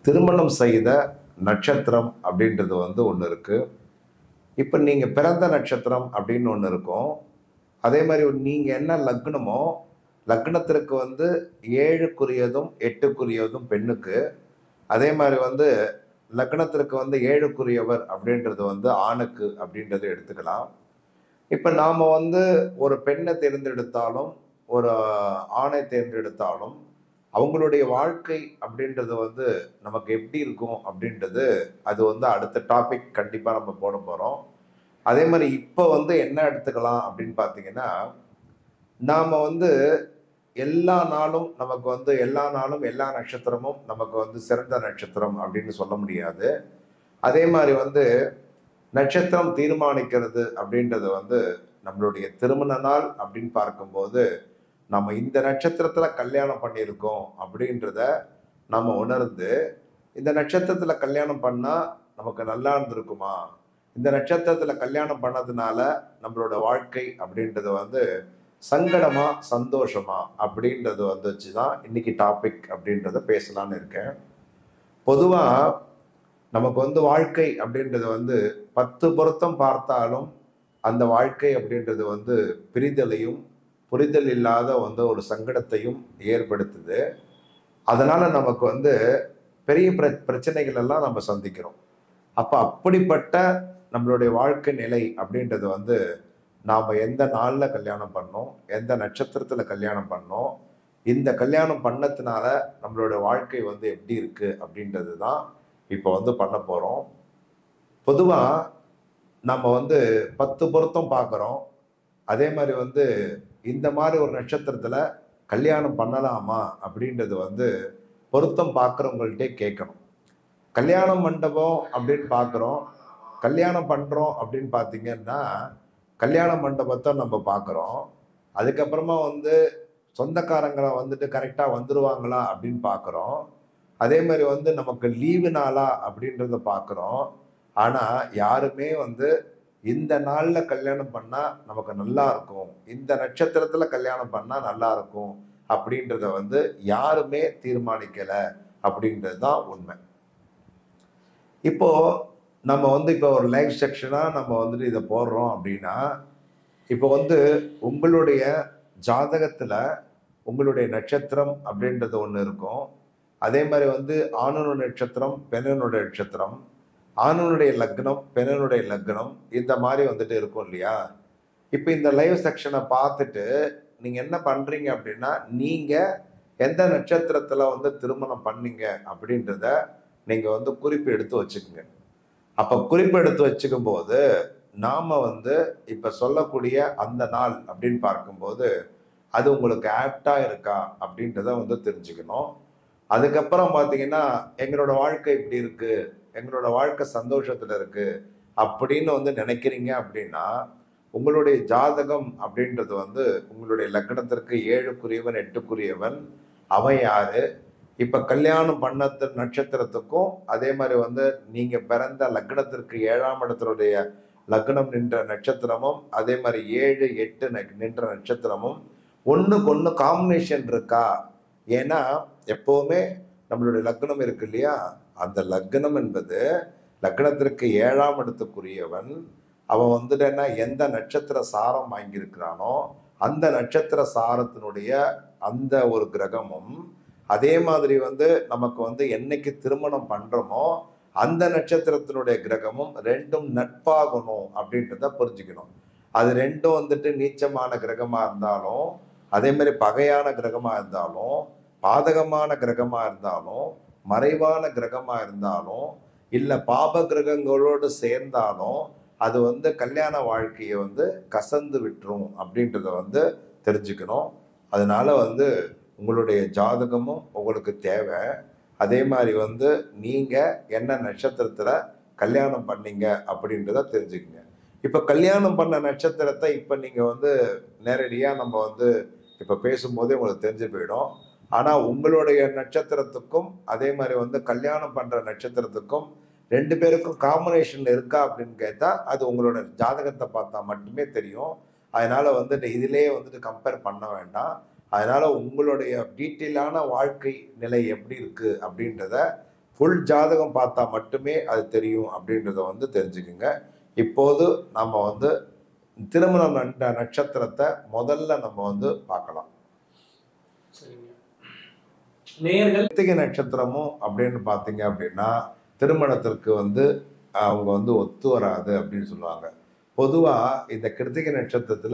திருமணம் செய்த நட்சத்திரம் அப்படின்றது ஒன்று இருக்குது. இப்போ நீங்கள் பிறந்த நட்சத்திரம் அப்படின்னு ஒன்று இருக்கும். அதே மாதிரி நீங்கள் என்ன லக்னமோ, லக்னத்திற்கு 7க்குரியதும் 8க்குரியதும் பெண்ணுக்கு. அதே மாதிரி லக்னத்திற்கு 7க்குரியவர் அப்படின்றது ஆணுக்கு அப்படின்றத எடுத்துக்கலாம். இப்போ நாம் ஒரு பெண்ணை தேர்ந்தெடுத்தாலும் ஒரு ஆணை தேர்ந்தெடுத்தாலும் அவங்களுடைய வாழ்க்கை அப்படின்றது நமக்கு எப்படி இருக்கும் அப்படின்றது அது அடுத்த டாபிக் கண்டிப்பாக நம்ம போட போகிறோம். அதே மாதிரி இப்போ என்ன எடுத்துக்கலாம் அப்படின்னு பார்த்தீங்கன்னா, நாம் எல்லா நாளும் நமக்கு எல்லா நாளும் எல்லா நட்சத்திரமும் நமக்கு சிறந்த நட்சத்திரம் அப்படின்னு சொல்ல முடியாது. அதே மாதிரி நட்சத்திரம் தீர்மானிக்கிறது அப்படின்றது நம்மளுடைய திருமண நாள் அப்படின்னு பார்க்கும்போது நம்ம இந்த நட்சத்திரத்தில் கல்யாணம் பண்ணியிருக்கோம் அப்படின்றத நம்ம உணர்ந்து, இந்த நட்சத்திரத்தில் கல்யாணம் பண்ணால் நமக்கு நல்லா இருந்திருக்குமா, இந்த நட்சத்திரத்தில் கல்யாணம் பண்ணதுனால நம்மளோட வாழ்க்கை அப்படின்றது சங்கடமா சந்தோஷமா அப்படின்றது வச்சு தான் இன்னைக்கு டாபிக் அப்படின்றத பேசலான்னு இருக்கேன். பொதுவாக நமக்கு வாழ்க்கை அப்படின்றது 10 பொருத்தம் பார்த்தாலும் அந்த வாழ்க்கை அப்படின்றது பிரிதலையும் புரிதல் இல்லாத ஒரு சங்கடத்தையும் ஏற்படுத்துது. அதனால நமக்கு பெரிய பிரச்சனைகள் எல்லாம் நம்ம சந்திக்கிறோம். அப்போ அப்படிப்பட்ட நம்மளுடைய வாழ்க்கை நிலை அப்படின்றது நாம் எந்த நாளில் கல்யாணம் பண்ணோம், எந்த நட்சத்திரத்தில் கல்யாணம் பண்ணோம், இந்த கல்யாணம் பண்ணதுனால நம்மளோட வாழ்க்கை எப்படி இருக்குது அப்படின்றது தான் இப்போ பண்ண போகிறோம். பொதுவாக நம்ம 10 பொருத்தம் பார்க்குறோம். அதே மாதிரி இந்த மாதிரி ஒரு நட்சத்திரத்தில் கல்யாணம் பண்ணலாமா அப்படின்றது பொருத்தம் பார்க்குறவங்கள்ட்டே கேட்கணும். கல்யாண மண்டபம் அப்படின்னு பார்க்குறோம், கல்யாணம் பண்ணுறோம் அப்படின்னு பார்த்தீங்கன்னா கல்யாண மண்டபத்தை நம்ம பார்க்குறோம். அதுக்கப்புறமா சொந்தக்காரங்களை கரெக்டாக வந்துடுவாங்களா அப்படின்னு பார்க்குறோம். அதே மாதிரி நமக்கு லீவு நாளா அப்படின்றத பார்க்குறோம். ஆனால் யாருமே இந்த நாளில் கல்யாணம் பண்ணால் நமக்கு நல்லா இருக்கும், இந்த நட்சத்திரத்தில் கல்யாணம் பண்ணால் நல்லா இருக்கும் அப்படின்றத யாருமே தீர்மானிக்கலை அப்படின்றது தான் உண்மை. இப்போ நம்ம இப்போ ஒரு லைவ் செக்ஷனாக நம்ம இதை போடுறோம் அப்படின்னா, இப்போ உங்களுடைய ஜாதகத்தில் உங்களுடைய நட்சத்திரம் அப்படின்றது ஒன்று இருக்கும். அதே மாதிரி ஆணுடைய நட்சத்திரம், பெண்ணுடைய நட்சத்திரம், ஆணுடைய லக்னம், பெண்ணுடைய லக்னம், இந்த மாதிரி இருக்கும் இல்லையா. இப்போ இந்த லைவ் செக்ஷனை பார்த்துட்டு நீங்கள் என்ன பண்ணுறீங்க அப்படின்னா, நீங்கள் எந்த நட்சத்திரத்தில் திருமணம் பண்ணீங்க அப்படின்றத நீங்கள் குறிப்பு எடுத்து வச்சுக்கோங்க. அப்போ குறிப்பு எடுத்து வச்சுக்கும் போது நாம் இப்போ சொல்லக்கூடிய அந்த நாள் அப்படின்னு பார்க்கும்போது அது உங்களுக்கு ஆப்டாக இருக்கா அப்படின்றத தெரிஞ்சுக்கணும். அதுக்கப்புறம் பார்த்தீங்கன்னா, எங்களோட வாழ்க்கை இப்படி இருக்குது, எங்களோட வாழ்க்கை சந்தோஷத்தில் இருக்குது அப்படின்னு நினைக்கிறீங்க அப்படின்னா, உங்களுடைய ஜாதகம் அப்படின்றது உங்களுடைய லக்னத்திற்கு 7க்குரியவன் 8க்குரியவன் அவன் யாரு, இப்போ கல்யாணம் பண்ண நட்சத்திரத்துக்கும் அதே மாதிரி நீங்கள் பிறந்த லக்னத்திற்கு 7ஆம் இடத்தினுடைய லக்னம் நின்ற நட்சத்திரமும் அதே மாதிரி 7, 8 நின்ற நட்சத்திரமும் ஒன்றுக்கு ஒன்று காம்பினேஷன் இருக்கா. ஏன்னா எப்போவுமே நம்மளுடைய லக்னம் இருக்கு இல்லையா, அந்த லக்னம் என்பது லக்னத்திற்கு 7ஆம் இடத்துக்குரியவன். அவன் என்ன எந்த நட்சத்திர சாரம் வாங்கியிருக்கிறானோ அந்த நட்சத்திர சாரத்தினுடைய அந்த ஒரு கிரகமும், அதே மாதிரி நமக்கு என்னைக்கு திருமணம் பண்ணுறோமோ அந்த நட்சத்திரத்தினுடைய கிரகமும் ரெண்டும் நட்பாகணும் அப்படின்றத புரிஞ்சுக்கணும். அது ரெண்டும் நீச்சமான கிரகமாக இருந்தாலும், அதே மாதிரி பகையான கிரகமாக இருந்தாலும், பாதகமான கிரகமாக இருந்தாலும், மறைவான கிரகமாக இருந்தாலும், இல்லை பாப கிரகங்களோடு சேர்ந்தாலும் அது கல்யாண வாழ்க்கையை கசந்து விட்டுரும் அப்படின்றத தெரிஞ்சுக்கணும். அதனால உங்களுடைய ஜாதகமும் உங்களுக்கு தேவை. அதே மாதிரி நீங்கள் என்ன நட்சத்திரத்தில் கல்யாணம் பண்ணீங்க அப்படின்றத தெரிஞ்சுக்கங்க. இப்போ கல்யாணம் பண்ண நட்சத்திரத்தை இப்போ நீங்கள் நேரடியாக நம்ம இப்போ பேசும்போதே உங்களுக்கு தெரிஞ்சு போயிடும். ஆனால் உங்களுடைய நட்சத்திரத்துக்கும் அதே மாதிரி கல்யாணம் பண்ணுற நட்சத்திரத்துக்கும் 2 பேருக்கும் காம்பினேஷன் இருக்கா அப்படின்னு கேட்டால் அது உங்களோட ஜாதகத்தை பார்த்தா மட்டுமே தெரியும். அதனால் இதிலே கம்பேர் பண்ண வேண்டாம். அதனால் உங்களுடைய டீட்டெயிலான வாழ்க்கை நிலை எப்படி இருக்குது அப்படின்றத ஃபுல் ஜாதகம் பார்த்தா மட்டுமே அது தெரியும் அப்படின்றத வந்து தெரிஞ்சுக்குங்க. இப்போது நம்ம வந்து திருமணம் நட்சத்திரத்தை முதல்ல நம்ம வந்து பார்க்கலாம். கிருத்திகை நட்சத்திரமும் அப்படின்னு பார்த்தீங்க அப்படின்னா திருமணத்திற்கு வந்து அவங்க வந்து ஒத்து வராது அப்படின்னு சொல்லுவாங்க. பொதுவா இந்த கிருத்திகை நட்சத்திரத்துல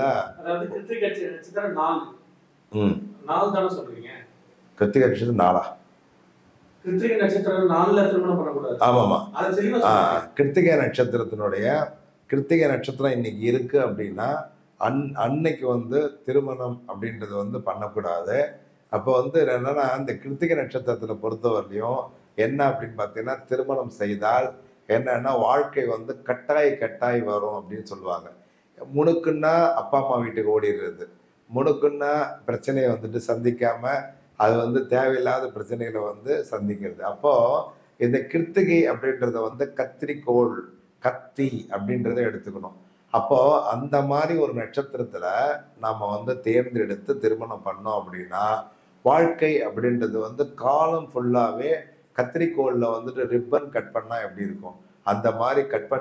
கிருத்திகை நட்சத்திரம் நாளா? கிருத்திகை நட்சத்திரம் நாள்ல திருமணம் பண்ணக்கூடாது. ஆமாமா. கிருத்திகை நட்சத்திரத்தினுடைய கிருத்திகை நட்சத்திரம் இன்னைக்கு இருக்கு அப்படின்னா அன்னைக்கு வந்து திருமணம் அப்படின்றது வந்து பண்ணக்கூடாது. அப்போ வந்து என்னன்னா இந்த கிருத்திகை நட்சத்திரத்துல பொறுத்தவரையிலையும் என்ன அப்படின்னு பார்த்தீங்கன்னா திருமணம் செய்தால் என்னன்னா வாழ்க்கை வந்து கட்டாய் வரும் அப்படின்னு சொல்லுவாங்க. முணுக்குன்னா அப்பா அம்மா வீட்டுக்கு ஓடிடுறது, முணுக்குன்னா பிரச்சனையை வந்துட்டு சந்திக்காம அது வந்து தேவையில்லாத பிரச்சனைகளை வந்து சந்திக்கிறது. அப்போ இந்த கிருத்திகை அப்படின்றத வந்து கத்திரிக்கோள் கத்தி அப்படின்றத எடுத்துக்கணும். அப்போ அந்த மாதிரி ஒரு நட்சத்திரத்துல நாம வந்து தேர்ந்தெடுத்து திருமணம் பண்ணோம் அப்படின்னா வாழ்க்கை அப்படின்றது வந்து காலம் ஃபுல்லாவே கத்திரிக்கோள்ல வந்துட்டு ரிப்பன் கட் பண்ணா எப்படி இருக்கும் அந்த மாதிரி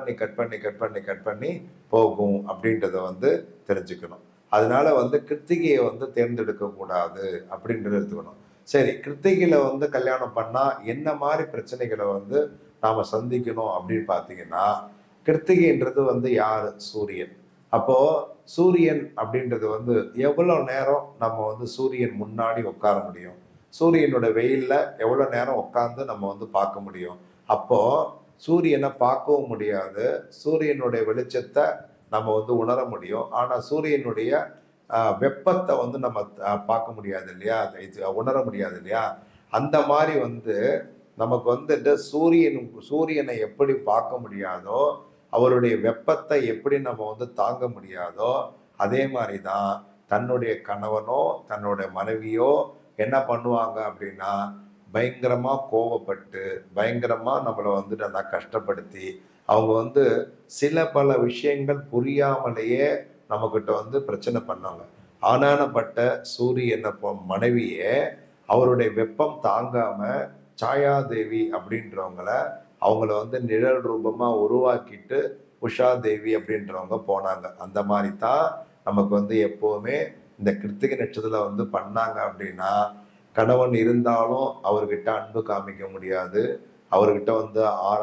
கட் பண்ணி போகும் அப்படின்றத வந்து தெரிஞ்சுக்கணும். அதனால வந்து கிருத்திகையை வந்து தேர்ந்தெடுக்க கூடாது அப்படின்றத எடுத்துக்கணும். சரி, கிருத்திகையில வந்து கல்யாணம் பண்ணா என்ன மாதிரி பிரச்சனைகளை வந்து நாம சந்திக்கணும் அப்படின்னு பார்த்தீங்கன்னா கிருத்திகைன்றது வந்து யாரு? சூரியன். அப்போ சூரியன் அப்படின்றது வந்து எவ்வளவு நேரம் நம்ம வந்து சூரியன் முன்னாடி உட்கார முடியும், சூரியனோட வெயில்ல எவ்வளவு நேரம் உட்கார்ந்து நம்ம வந்து பார்க்க முடியும். அப்போ சூரியனை பார்க்கவும் முடியாது, சூரியனுடைய வெளிச்சத்தை நம்ம வந்து உணர முடியும். ஆனா சூரியனுடைய வெப்பத்தை வந்து நம்ம பார்க்க முடியாது இல்லையா, உணர முடியாது இல்லையா. அந்த மாதிரி வந்து நமக்கு வந்துட்டு சூரியனை எப்படி பார்க்க முடியாதோ, அவருடைய வெப்பத்தை எப்படி நம்ம வந்து தாங்க முடியாதோ, அதே மாதிரி தான் தன்னுடைய கணவனோ தன்னுடைய மனைவியோ என்ன பண்ணுவாங்க அப்படின்னா பயங்கரமா கோவப்பட்டு பயங்கரமா நம்மளை வந்துட்டு அந்த கஷ்டப்படுத்தி அவங்க வந்து சில பல விஷயங்கள் புரியாமலேயே நம்மக்கிட்ட வந்து பிரச்சனை பண்ணாங்க. ஆனானப்பட்ட சூரியனை மனைவியே அவருடைய வெப்பம் தாங்காம சாயாதேவி அப்படின்றவங்கள அவங்கள வந்து நிழல் ரூபமா உருவாக்கிட்டு உஷாதேவி அப்படின்றவங்க போனாங்க. அந்த மாதிரி தான் நமக்கு வந்து எப்பவுமே இந்த கிருத்திகை நட்சத்திரத்துல வந்து பண்ணாங்க அப்படின்னா கணவன் இருந்தாலும் அவர்கிட்ட அன்பு காமிக்க முடியாது, அவர்கிட்ட வந்து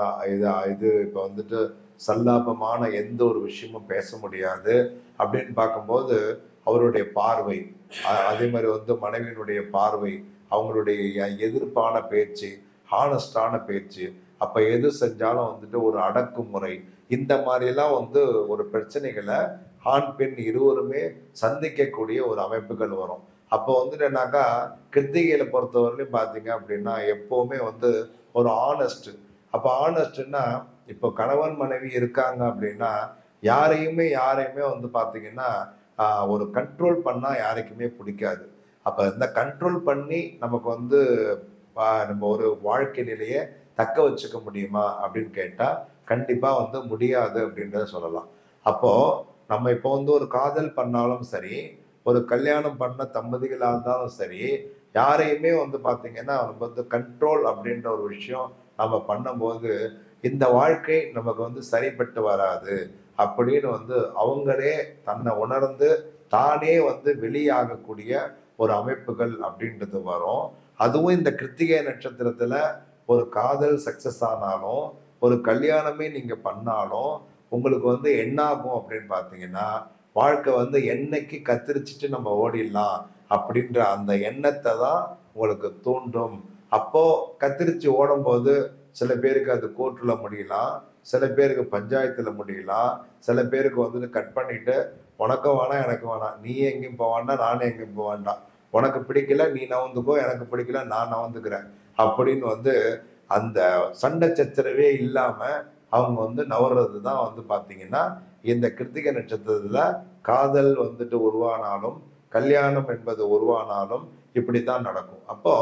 இது இப்போ வந்துட்டு சல்லாபமான எந்த ஒரு விஷயமும் பேச முடியாது. அப்படின்னு பார்க்கும்போது அவருடைய பார்வை, அதே மாதிரி வந்து மனைவியினுடைய பார்வை, அவங்களுடைய எதிர்ப்பான பேச்சு, ஹானஸ்டான பேச்சு, அப்போ எது செஞ்சாலும் வந்துட்டு ஒரு அடக்குமுறை, இந்த மாதிரிலாம் வந்து ஒரு பிரச்சனைகளை ஆண் பெண் இருவருமே சந்திக்கக்கூடிய ஒரு அமைப்புகள் வரும். அப்போ வந்துட்டு என்னாக்கா கிருத்திகையில பொறுத்தவரையிலும் பார்த்தீங்க அப்படின்னா எப்போவுமே வந்து ஒரு ஆனஸ்ட். அப்போ ஆனஸ்ட்னா இப்போ கணவன் மனைவி இருக்காங்க அப்படின்னா யாரையுமே வந்து பார்த்தீங்கன்னா ஒரு கண்ட்ரோல் பண்ணால் யாருக்குமே பிடிக்காது. அப்போ இந்த கண்ட்ரோல் பண்ணி நமக்கு வந்து நம்ம ஒரு வாழ்க்கை நிலையை தக்க வச்சுக்க முடியுமா அப்படின்னு கேட்டால் கண்டிப்பாக வந்து முடியாது அப்படின்றத சொல்லலாம். அப்போது நம்ம இப்போ வந்து ஒரு காதல் பண்ணாலும் சரி, ஒரு கல்யாணம் பண்ண தம்பதிகளாக இருந்தாலும் சரி, யாரையுமே வந்து பார்த்தீங்கன்னா நம்ம வந்து கண்ட்ரோல் அப்படின்ற ஒரு விஷயம் நம்ம பண்ணும்போது இந்த வாழ்க்கை நமக்கு வந்து சரிப்பட்டு வராது அப்படின்னு வந்து அவங்களே தன்னை உணர்ந்து தானே வந்து வெளியாகக்கூடிய ஒரு அமைப்புகள் அப்படின்றது வரும். அதுவும் இந்த கிருத்திகை நட்சத்திரத்துல ஒரு காதல் சக்சஸ் ஆனாலும் ஒரு கல்யாணமே நீங்க பண்ணாலும் உங்களுக்கு வந்து என்ன ஆகும் அப்படின்னு பார்த்தீங்கன்னா வாழ்க்கை வந்து என்னைக்கு கத்திரிச்சிட்டு நம்ம ஓடிடலாம் அப்படின்ற அந்த எண்ணத்தை தான் உங்களுக்கு தூண்டும். அப்போ கத்திரிச்சு ஓடும்போது சில பேருக்கு அது கோர்ட்டில் முடியலாம், சில பேருக்கு பஞ்சாயத்தில் முடியலாம், சில பேருக்கு வந்துட்டு கட் பண்ணிட்டு உனக்கும் வேணாம் எனக்கு வேணாம், நீ எங்கேயும் போக வேண்டாம் நானும் எங்கேயும் போக வேண்டாம், உனக்கு பிடிக்கல நீ நவந்துக்கோ எனக்கு பிடிக்கல நான் நவந்துக்கிறேன் அப்படின்னு வந்து அந்த சண்டை சச்சரவே இல்லாமல் அவங்க வந்து நவர்றது தான் வந்து பார்த்தீங்கன்னா இந்த கிருத்திகை நட்சத்திரத்துல காதல் வந்துட்டு உருவானாலும் கல்யாணம் என்பது உருவானாலும் இப்படித்தான் நடக்கும். அப்போ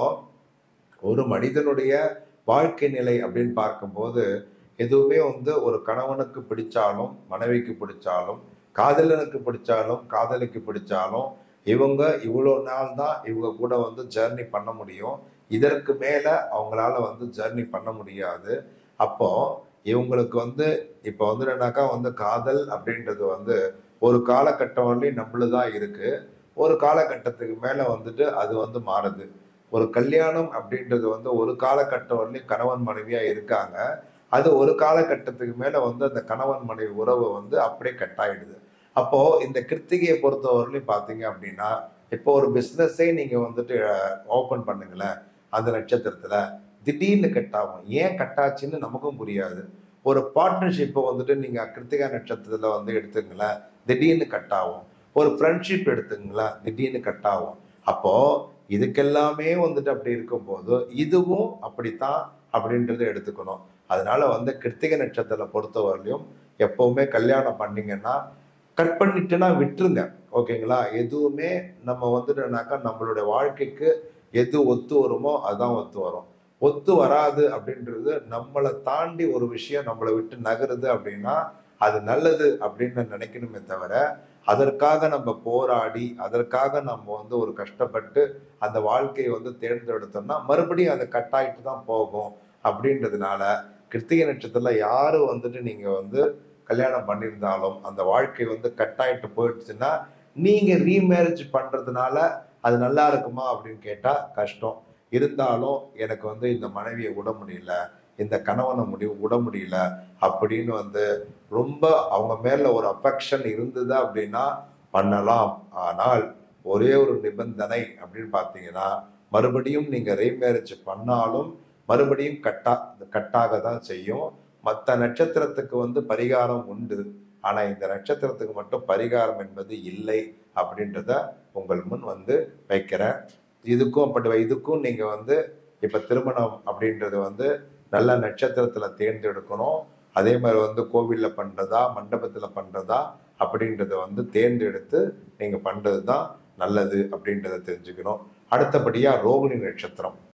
ஒரு மனிதனுடைய வாழ்க்கை நிலை அப்படின்னு பார்க்கும்போது எதுவுமே வந்து ஒரு கணவனுக்கு பிடிச்சாலும் மனைவிக்கு பிடிச்சாலும் காதலனுக்கு பிடிச்சாலும் காதலிக்கு பிடிச்சாலும் இவங்க இவ்வளோ நாள் தான் இவங்க கூட வந்து ஜேர்னி பண்ண முடியும், இதற்கு மேல அவங்களால வந்து ஜர்னி பண்ண முடியாது. அப்போ இவங்களுக்கு வந்து இப்போ வந்து என்னன்னாக்கா வந்து காதல் அப்படின்றது வந்து ஒரு காலகட்டம் வரலையும் நம்மளுதான் இருக்கு. ஒரு காலகட்டத்துக்கு மேல வந்துட்டு அது வந்து மாறுது. ஒரு கல்யாணம் அப்படின்றது வந்து ஒரு காலகட்டம் வரலையும் கணவன் மனைவியா இருக்காங்க. அது ஒரு காலகட்டத்துக்கு மேல வந்து அந்த கணவன் மனைவி உறவு வந்து அப்படியே கட் ஆயிடுது. அப்போ இந்த கிருத்திகையை பொறுத்தவரையிலும் பார்த்தீங்க அப்படின்னா, இப்போ ஒரு பிசினஸே நீங்க வந்துட்டு ஓப்பன் பண்ணுங்களேன், அந்த நட்சத்திரத்துல. திடீர்னு கட் ஆகும். ஏன் கட் ஆச்சுன்னு நமக்கும் புரியாது. ஒரு பார்ட்னர்ஷிப்ப வந்துட்டு நீங்க கிருத்திகா நட்சத்திரத்துல வந்து எடுத்துக்கங்களேன், திடீர்னு கட் ஆகும். ஒரு ஃப்ரெண்ட்ஷிப் எடுத்துக்கங்களேன், திடீர்னு கட் ஆகும். அப்போ இதுக்கெல்லாமே வந்துட்டு அப்படி இருக்கும்போது, இதுவும் அப்படித்தான் அப்படின்றத எடுத்துக்கணும். அதனால வந்து கிருத்திகை நட்சத்திரத்த பொறுத்தவரையிலும் எப்பவுமே கல்யாணம் பண்ணீங்கன்னா, கட் பண்ணிட்டுனா விட்டுருங்க. ஓகேங்களா? எதுவுமே நம்ம வந்துட்டோம்னாக்கா நம்மளுடைய வாழ்க்கைக்கு எது ஒத்து வருமோ அதுதான் ஒத்து வரும். ஒத்து வராது அப்படின்றது நம்மள தாண்டி ஒரு விஷயம் நம்மள விட்டு நகருது அப்படின்னா, அது நல்லது அப்படின்னு நினைக்கணுமே தவிர, அதற்காக நம்ம போராடி, அதற்காக நம்ம வந்து ஒரு கஷ்டப்பட்டு அந்த வாழ்க்கைய வந்து தேர்ந்தெடுத்தோம்னா, மறுபடியும் அது கட் ஆயிட்டு தான் போகும். அப்படின்றதுனால, கிருத்திகை நட்சத்திரத்தில யாரு வந்துட்டு நீங்க வந்து கல்யாணம் பண்ணியிருந்தாலும், அந்த வாழ்க்கை வந்து கட் ஆயிட்டு போயிடுச்சுன்னா, நீங்க ரீமேரேஜ் பண்றதுனால அது நல்லா இருக்குமா அப்படின்னு கேட்டா கஷ்டம். இருந்தாலும் எனக்கு வந்து இந்த மனைவிய விட முடியல, இந்த கணவன விட முடியல அப்படின்னு வந்து ரொம்ப அவங்க மேல ஒரு அஃபெக்ஷன் இருந்தது அப்படின்னா பண்ணலாம். ஆனால் ஒரே ஒரு நிபந்தனை அப்படின்னு பார்த்தீங்கன்னா, மறுபடியும் நீங்க ரீமேரேஜ் பண்ணாலும் மறுபடியும் கட்டாக தான் செய்யும். மத்த நட்சத்திரத்துக்கு வந்து பரிகாரம் உண்டு. ஆனா இந்த நட்சத்திரத்துக்கு மட்டும் பரிகாரம் என்பது இல்லை அப்படின்றத உங்கள் முன் வந்து வைக்கிறேன். இதுக்கும் நீங்க வந்து இப்ப திருமணம் அப்படின்றது வந்து நல்ல நட்சத்திரத்துல தேர்ந்தெடுக்கணும். அதே மாதிரி வந்து கோவில்ல பண்றதா, மண்டபத்துல பண்றதா அப்படின்றத வந்து தேர்ந்தெடுத்து நீங்க பண்றது தான் நல்லது அப்படின்றத தெரிஞ்சுக்கணும். அடுத்தபடியா ரோகிணி நட்சத்திரம்.